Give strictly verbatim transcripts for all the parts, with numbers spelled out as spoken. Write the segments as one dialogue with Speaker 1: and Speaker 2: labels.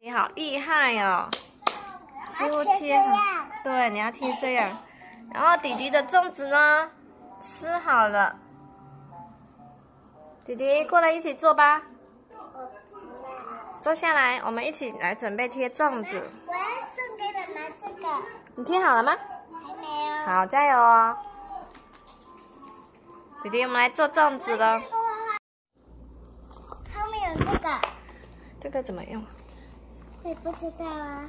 Speaker 1: 你好厉害哦！几乎贴好，对，你要贴这样。然后弟弟的粽子呢，吃好了。弟弟过来一起做吧。坐下来，我们一起来准备贴粽子。
Speaker 2: 我要送给妈妈这个。
Speaker 1: 你贴好了吗？
Speaker 2: 还没有。
Speaker 1: 好，加油哦！弟弟，我们来做粽子了。
Speaker 2: 后面有这个。
Speaker 1: 这个怎么用？
Speaker 2: 我也不知道啊。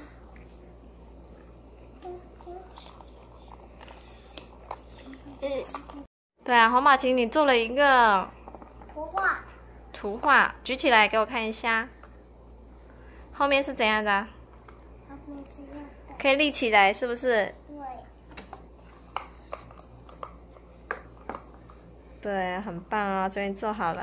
Speaker 1: 嗯，对啊，红宝琴，你做了一个
Speaker 2: 图画。
Speaker 1: 图画，举起来给我看一下。后面是怎样的？
Speaker 2: 后面是这样的。
Speaker 1: 可以立起来，是不是？
Speaker 2: 对。
Speaker 1: 对，很棒啊、哦，终于做好了。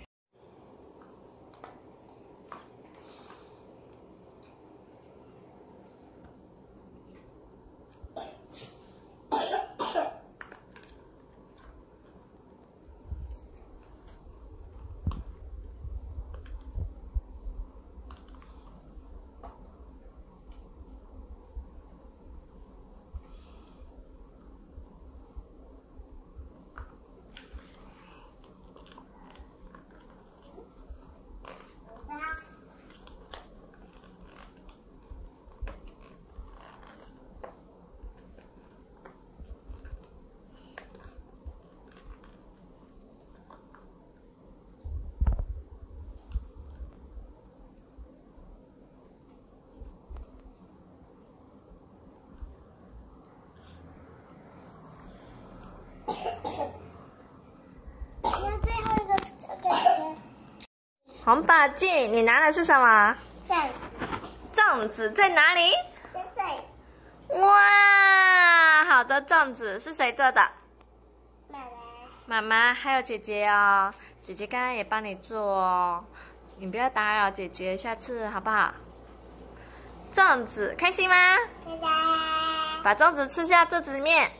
Speaker 1: 红宝镜，你拿的是什么？
Speaker 2: 粽
Speaker 1: 粽子在哪里？
Speaker 2: 在这里。
Speaker 1: 哇，好多粽子，是谁做的？
Speaker 2: 妈妈。
Speaker 1: 妈妈还有姐姐哦，姐姐刚刚也帮你做哦，你不要打扰姐姐，下次好不好？粽子开心吗？
Speaker 2: 开心。
Speaker 1: 把粽子吃下肚子里面。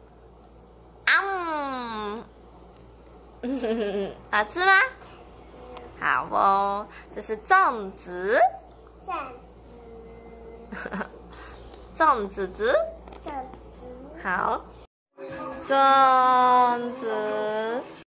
Speaker 1: 啊嗯，好吃吗？好哦，这是粽子。
Speaker 2: 粽子。
Speaker 1: 粽子子。
Speaker 2: 粽子。
Speaker 1: 好。粽子。